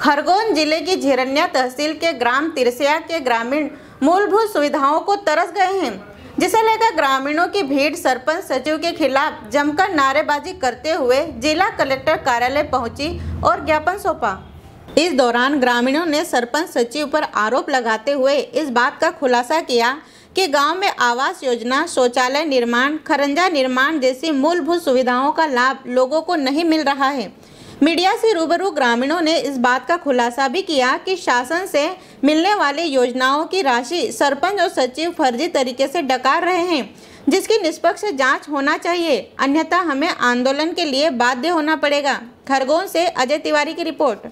खरगोन जिले की झिरन्या तहसील के ग्राम तिरसिया के ग्रामीण मूलभूत सुविधाओं को तरस गए हैं, जिसे लेकर ग्रामीणों की भीड़ सरपंच सचिव के खिलाफ जमकर नारेबाजी करते हुए जिला कलेक्टर कार्यालय पहुंची और ज्ञापन सौंपा। इस दौरान ग्रामीणों ने सरपंच सचिव पर आरोप लगाते हुए इस बात का खुलासा किया कि गांव में आवास योजना, शौचालय निर्माण, खरंजा निर्माण जैसी मूलभूत सुविधाओं का लाभ लोगों को नहीं मिल रहा है। मीडिया से रूबरू ग्रामीणों ने इस बात का खुलासा भी किया कि शासन से मिलने वाली योजनाओं की राशि सरपंच और सचिव फर्जी तरीके से डकार रहे हैं, जिसकी निष्पक्ष जांच होना चाहिए, अन्यथा हमें आंदोलन के लिए बाध्य होना पड़ेगा। खरगोन से अजय तिवारी की रिपोर्ट।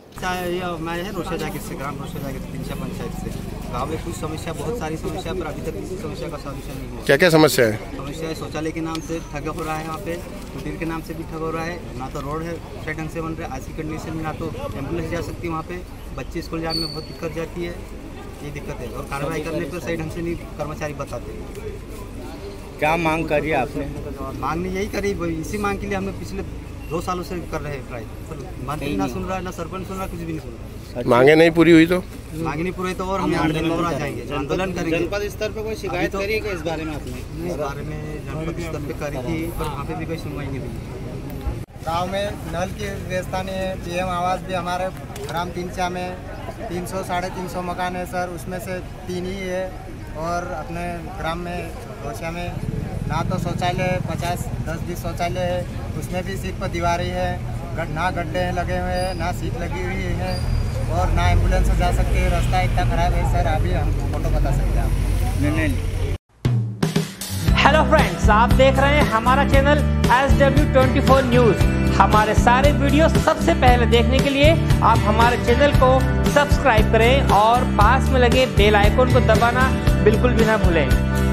गाँव में कुछ समस्या, बहुत सारी समस्या, पर अभी तक किसी समस्या का सॉल्यूशन नहीं हुआ। क्या क्या समस्या है? समस्या है शौचालय के नाम से ठगा हो रहा है, यहाँ पे कुटीर के नाम से भी ठगा हो रहा है, ना तो रोड है सही ढंग से बन रहा है, ऐसी कंडीशन में ना तो एम्बुलेंस जा सकती है, वहाँ पे बच्चे स्कूल जाने में बहुत दिक्कत जाती है, ये दिक्कत है। और कार्रवाई करने पर सही ढंग से नहीं कर्मचारी बताते। क्या मांग करी आपने? मांग ने यही करी, इसी मांग के लिए हमने पिछले 2 सालों से कर रहे हैं ट्राई, मंत्री ना सुन रहा है, ना सरपंच सुन रहा, कुछ भी नहीं सुन रहा। मांगे नहीं पूरी हुई तो मांगे नहीं पूरी तो और हम आंदोलन और आ जाएंगे, आंदोलन करेंगे। जनपद स्तर पे कोई शिकायत करी है इस बारे में आपने? इस बारे में जनपद स्तर पे करी थी, पर वहाँ पे भी कोई सुनवाई नहीं हुई। गांव में नल की व्यवस्था नहीं है। पीएम आवास भी हमारे ग्राम तिरसिया में 300-350 मकान है सर, उसमें से 3 ही है। और अपने ग्राम में रोशिया में ना तो शौचालय 50-10-20 शौचालय है, उसमें भी सीट पर दीवारें है, ना गड्ढे लगे हुए हैं, ना सीट लगी हुई है और ना एम्बुलेंस जा सकती है। रास्ता इतना खराब है सर, अभी हम फोटो बता सकते हैं आप। हेलो फ्रेंड्स, आप देख रहे हैं हमारा चैनल SW24 न्यूज़। हमारे सारे वीडियो सबसे पहले देखने के लिए आप हमारे चैनल को सब्सक्राइब करें और पास में लगे बेल आइकन को दबाना बिल्कुल भी ना भूलें।